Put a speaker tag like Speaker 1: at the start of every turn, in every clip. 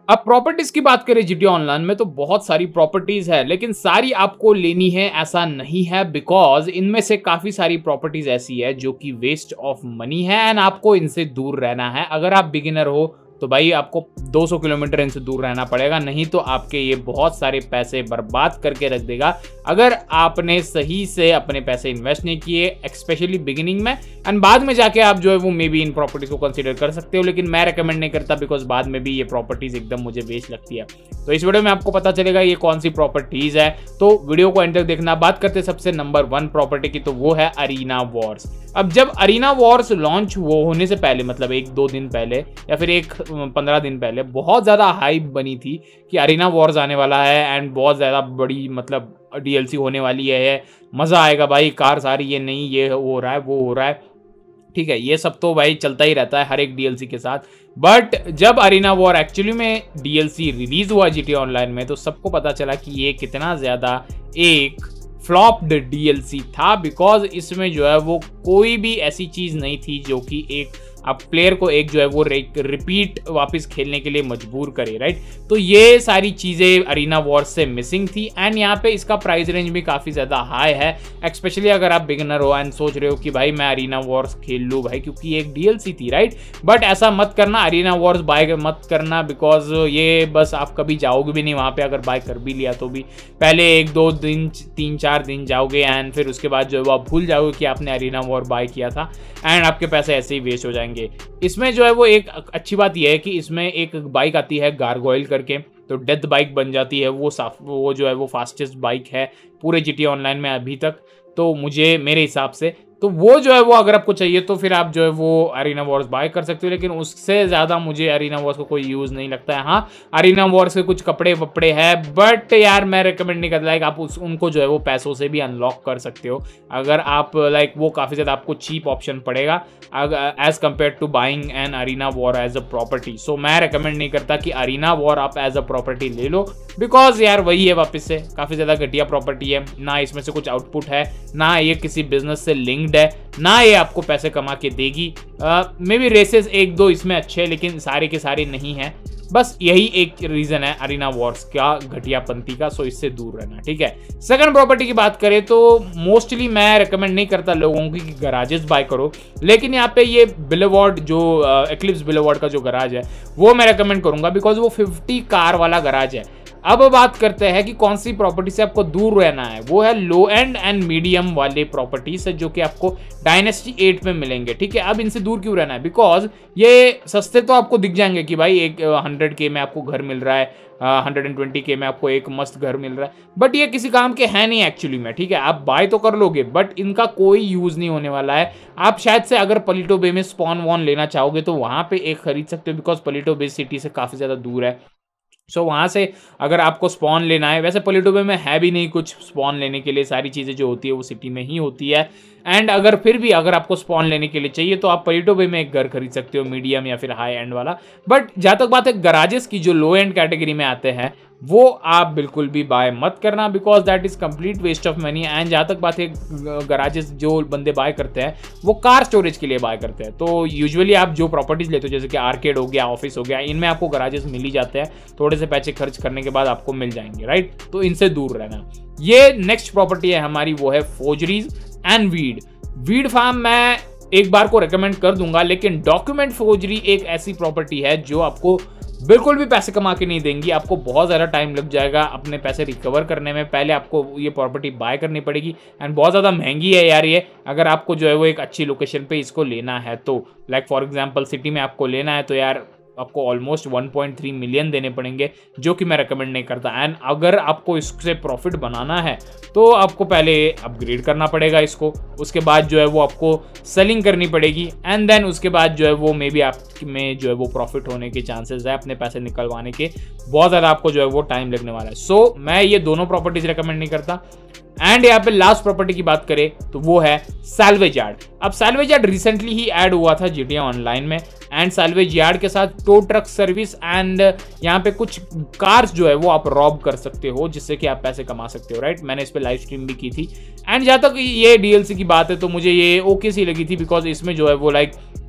Speaker 1: अब प्रॉपर्टीज की बात करें जीटीए ऑनलाइन में तो बहुत सारी प्रॉपर्टीज है, लेकिन सारी आपको लेनी है ऐसा नहीं है, बिकॉज इनमें से काफी सारी प्रॉपर्टीज ऐसी है जो कि वेस्ट ऑफ मनी है एंड आपको इनसे दूर रहना है। अगर आप बिगिनर हो तो भाई आपको 200 किलोमीटर इनसे दूर रहना पड़ेगा, नहीं तो आपके ये बहुत सारे पैसे बर्बाद करके रख देगा अगर आपने सही से अपने पैसे इन्वेस्ट नहीं किए, एक्सपेशली बिगिनिंग में। एंड बाद में जाके आप जो है वो मे बी इन प्रॉपर्टीज को कंसीडर कर सकते हो, लेकिन मैं रेकमेंड नहीं करता, बिकॉज बाद में भी ये प्रॉपर्टीज एकदम मुझे वेस्ट लगती है। तो इस वीडियो में आपको पता चलेगा ये कौन सी प्रॉपर्टीज है, तो वीडियो को एंड तक देखना। बात करते हैं सबसे नंबर 1 प्रॉपर्टी की, तो वो है अरीना वॉर्स। अब जब अरीना वॉर्स लॉन्च होने से पहले, मतलब 1-2 दिन पहले या फिर 15 दिन पहले, बहुत ज़्यादा हाइप बनी थी कि अरीना वॉर्स आने वाला है एंड बहुत ज़्यादा बड़ी मतलब डीएलसी होने वाली है, मज़ा आएगा भाई, कार सारी ये नहीं, ये हो रहा है वो हो रहा है, ठीक है, ये सब तो भाई चलता ही रहता है हर एक डीएलसी के साथ। बट जब अरीना वॉर एक्चुअली में डीएलसी रिलीज हुआ जीटीए ऑनलाइन में, तो सबको पता चला कि ये कितना ज़्यादा एक फ्लॉप्ड डीएलसी था, बिकॉज इसमें जो है वो कोई भी ऐसी चीज़ नहीं थी जो कि एक आप प्लेयर को एक जो है वो रिपीट वापस खेलने के लिए मजबूर करे, राइट। तो ये सारी चीज़ें अरीना वॉर्स से मिसिंग थी एंड यहाँ पे इसका प्राइस रेंज भी काफ़ी ज़्यादा हाई है, एक्सपेशली अगर आप बिगिनर हो एंड सोच रहे हो कि भाई मैं अरीना वॉर्स खेल लूँ भाई, क्योंकि एक डीएलसी थी, राइट। बट ऐसा मत करना, अरीना वॉर्स बाय मत करना, बिकॉज ये बस आप कभी जाओगे भी नहीं वहाँ पे, अगर बाय कर भी लिया तो भी पहले 1-2 दिन 3-4 दिन जाओगे एंड फिर उसके बाद जो है वो आप भूल जाओगे कि आपने अरीना वॉर बाय किया था एंड आपके पैसे ऐसे ही वेस्ट हो जाएंगे। इसमें जो है वो एक अच्छी बात यह है कि इसमें एक बाइक आती है गारगोइल करके, तो डेथ बाइक बन जाती है, वो जो है वो फास्टेस्ट बाइक है पूरे जीटीए ऑनलाइन में अभी तक, तो मेरे हिसाब से तो वो जो है वो अगर आपको चाहिए तो फिर आप जो है वो अरीना वॉर्स बाय कर सकते हो, लेकिन उससे ज़्यादा मुझे अरीना वॉर्स को कोई यूज़ नहीं लगता है। हाँ, अरीना वॉर्स के कुछ कपड़े वपड़े हैं, बट यार मैं रिकमेंड नहीं करता, लाइक आप उनको जो है वो पैसों से भी अनलॉक कर सकते हो, अगर आप लाइक वो काफ़ी ज़्यादा आपको चीप ऑप्शन पड़ेगा as compared to buying an arena war as a property. So मैं रिकमेंड नहीं करता कि अरीना वॉर आप एज अ प्रॉपर्टी ले लो, बिकॉज यार वही है, वापस से काफ़ी ज़्यादा घटिया प्रॉपर्टी है, ना इसमें से कुछ आउटपुट है, ना ये किसी बिजनेस से लिंक्ड है, ना ये आपको पैसे कमा के देगी। मे बी रेसेस 1-2 इसमें अच्छे हैं, लेकिन सारे के सारे नहीं हैं, बस यही एक रीजन है अरीना वॉर्स का घटियापंथी का, सो इससे दूर रहना, ठीक है। सेकंड प्रॉपर्टी की बात करें तो मोस्टली मैं रेकमेंड नहीं करता लोगों की कि गराजेस बाय करो, लेकिन यहाँ पे ये बिलेवार्ड जो एक्लिप्स बिलेवार्ड का जो गराज है वो मैं रेकमेंड करूंगा, बिकॉज वो 50 कार वाला गराज है। अब बात करते हैं कि कौन सी प्रॉपर्टी से आपको दूर रहना है, वो है लो एंड मीडियम वाले प्रॉपर्टीज जो कि आपको डायनेस्टी 8 में मिलेंगे, ठीक है। अब इनसे दूर क्यों रहना है, बिकॉज ये सस्ते तो आपको दिख जाएंगे कि भाई एक 100K में आपको घर मिल रहा है, 120K में आपको एक मस्त घर मिल रहा है, बट ये किसी काम के है नहीं एक्चुअली में, ठीक है। आप बाय तो कर लोगे बट इनका कोई यूज नहीं होने वाला है। आप शायद से अगर पलिटो बे में स्पॉन वॉन लेना चाहोगे तो वहां पे एक खरीद सकते हो, बिकॉज पलिटो बे सिटी से काफी ज्यादा दूर है, सो वहाँ से अगर आपको स्पॉन लेना है, वैसे पलिटो बे में है भी नहीं कुछ स्पॉन लेने के लिए, सारी चीज़ें जो होती है वो सिटी में ही होती है। एंड अगर फिर भी अगर आपको स्पॉन लेने के लिए चाहिए तो आप पलिटो बे में एक घर खरीद सकते हो, मीडियम या फिर हाई एंड वाला। बट जहाँ तक बात है गराजेस की, जो लो एंड कैटेगरी में आते हैं वो आप बिल्कुल भी बाय मत करना, because that is complete waste of money. And जहाँ तक बात है गराजेस जो बंदे बाय करते हैं वो कार स्टोरेज के लिए बाय करते हैं, तो यूजुअली आप जो प्रॉपर्टीज लेते हो जैसे कि आर्केड हो गया, ऑफिस हो गया, इनमें आपको गराजेस मिल ही जाते हैं, थोड़े से पैसे खर्च करने के बाद आपको मिल जाएंगे, राइट। तो इनसे दूर रहना। ये नेक्स्ट प्रॉपर्टी है हमारी, वो है फोर्जरीज एंड वीड फार्म। मैं एक बार को रेकमेंड कर दूंगा, लेकिन डॉक्यूमेंट फोर्जरी एक ऐसी प्रॉपर्टी है जो आपको बिल्कुल भी पैसे कमा के नहीं देंगी, आपको बहुत ज़्यादा टाइम लग जाएगा अपने पैसे रिकवर करने में, पहले आपको ये प्रॉपर्टी बाय करनी पड़ेगी एंड बहुत ज़्यादा महंगी है यार ये, अगर आपको जो है वो एक अच्छी लोकेशन पे इसको लेना है तो, लाइक फॉर एग्जांपल सिटी में आपको लेना है तो यार आपको ऑलमोस्ट 1.3 मिलियन देने पड़ेंगे, जो कि मैं रेकमेंड नहीं करता। एंड अगर आपको इससे प्रॉफिट बनाना है तो आपको पहले अपग्रेड करना पड़ेगा इसको, उसके बाद जो है वो आपको सेलिंग करनी पड़ेगी एंड देन उसके बाद जो है वो मे बी आप में जो है वो प्रॉफिट होने के चांसेस है, अपने पैसे निकलवाने के बहुत ज़्यादा आपको जो है वो टाइम लगने वाला है। सो मैं ये दोनों प्रॉपर्टीज रेकमेंड नहीं करता। एंड यहाँ पे लास्ट प्रॉपर्टी की बात करें तो वो है सैल्वेज यार्ड। अब सैल्वेज यार्ड रिसेंटली ही ऐड हुआ था जीटीए ऑनलाइन में, एंड सैल्वेज यार्ड के साथ टो ट्रक सर्विस एंड यहाँ पे कुछ कार्स जो है वो आप रॉब कर सकते हो, जिससे कि आप पैसे कमा सकते हो, राइट। मैंने इस पे लाइव स्ट्रीम भी की थी। एंड जहाँ तक ये डीएलसी की बात है तो मुझे ये ओके सी लगी थी, बिकॉज इसमें जो है वो लाइक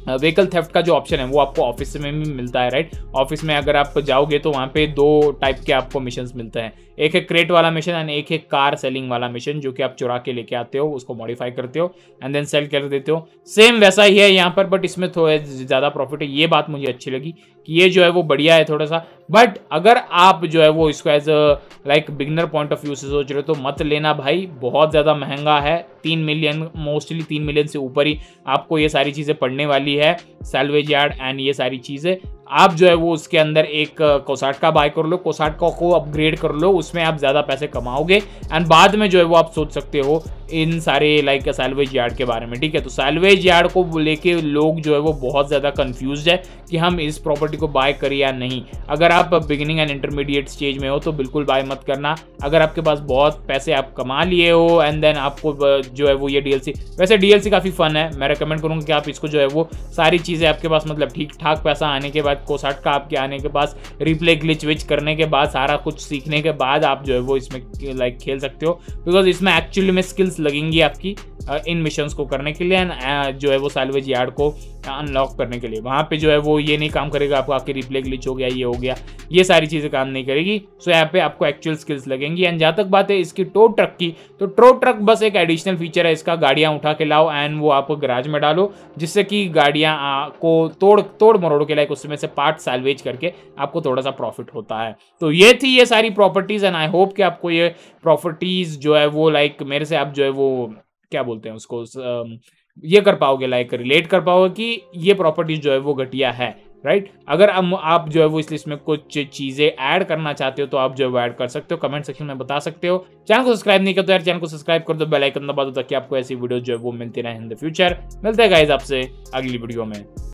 Speaker 1: व्हीकल थेफ्ट का जो ऑप्शन है वो आपको ऑफिस में भी मिलता है, राइट। ऑफिस में अगर आप जाओगे तो वहाँ पे 2 टाइप के आपको मिशंस मिलते हैं, एक है क्रेट वाला मिशन एंड एक है कार सेलिंग वाला मिशन, जो कि आप चुरा के लेके आते हो, उसको मॉडिफाई करते हो एंड देन सेल कर देते हो। सेम वैसा ही है यहाँ पर, बट इसमें थोड़ा ज़्यादा प्रॉफिट है। ये बात मुझे अच्छी लगी कि ये जो है वो बढ़िया है थोड़ा सा। बट अगर आप जो है वो इसको as a like beginner point of view से सोच रहे हो तो मत लेना भाई, बहुत ज़्यादा महंगा है। 3 मिलियन, मोस्टली 3 मिलियन से ऊपर ही आपको ये सारी चीज़ें पड़ने वाली है, सैल्वेज यार्ड एंड ये सारी चीज़ें। आप जो है वो उसके अंदर एक कोसाट का बाय कर लो, कोसाट को अपग्रेड कर लो, उसमें आप ज़्यादा पैसे कमाओगे एंड बाद में जो है वो आप सोच सकते हो इन सारे लाइक सैल्वेज यार्ड के बारे में, ठीक है। तो सैल्वेज यार्ड को लेके लोग जो है वो बहुत ज़्यादा कंफ्यूज्ड है कि हम इस प्रॉपर्टी को बाय करें या नहीं। अगर आप बिगिनिंग एंड इंटरमीडिएट स्टेज में हो तो बिल्कुल बाय मत करना। अगर आपके पास बहुत पैसे आप कमा लिए हो एंड देन आपको जो है वो ये डीएलसी, वैसे डीएलसी काफ़ी फन है, मैं रेकमेंड करूँगा कि आप इसको जो है वो सारी चीज़ें आपके पास मतलब ठीक ठाक पैसा आने के बाद, कोसाट का आपके आने के पास, रिप्ले ग्लिच विच करने के बाद, सारा कुछ सीखने के बाद आप जो है वो इसमें लाइक खेल सकते हो, बिकॉज इसमें एक्चुअली में स्किल्स लगेंगी आपकी इन मिशंस को करने के लिए एंड जो है वो सैल्वेज यार्ड को अनलॉक करने के लिए। वहाँ पे जो है वो ये नहीं काम करेगा आपको आके रिप्ले ग्लिच हो गया, ये हो गया, ये सारी चीज़ें काम नहीं करेगी। सो यहाँ पे आपको एक्चुअल स्किल्स लगेंगी। एंड जहाँ तक बात है इसकी टो ट्रक की, तो टो ट्रक बस एक एडिशनल फीचर है इसका, गाड़ियाँ उठा के लाओ एंड वो आपको गैराज में डालो, जिससे कि गाड़ियाँ को तोड़ मरोड़ के लाइक उसमें से पार्ट सैल्वेज करके आपको थोड़ा सा प्रॉफिट होता है। तो ये थी ये सारी प्रॉपर्टीज़ एंड आई होप कि आपको ये प्रॉपर्टीज़ जो है वो लाइक मेरे से आप जो है वो क्या बोलते हैं उसको ये कर पाओगे, लाइक रिलेट कर पाओगे कि ये प्रॉपर्टीज जो है वो घटिया है, राइट। अगर आप जो है वो इस लिस्ट में कुछ चीजें ऐड करना चाहते हो तो आप जो है वो ऐड कर सकते हो, कमेंट सेक्शन में बता सकते हो। चैनल को सब्सक्राइब नहीं करते यार, चैनल को सब्सक्राइब कर दो, बेल आइकन दबा दो ताकि आपको ऐसी वीडियो जो है वो मिलती रहे इन द फ्यूचर। मिलते हैं गाइस आपसे अगली वीडियो में।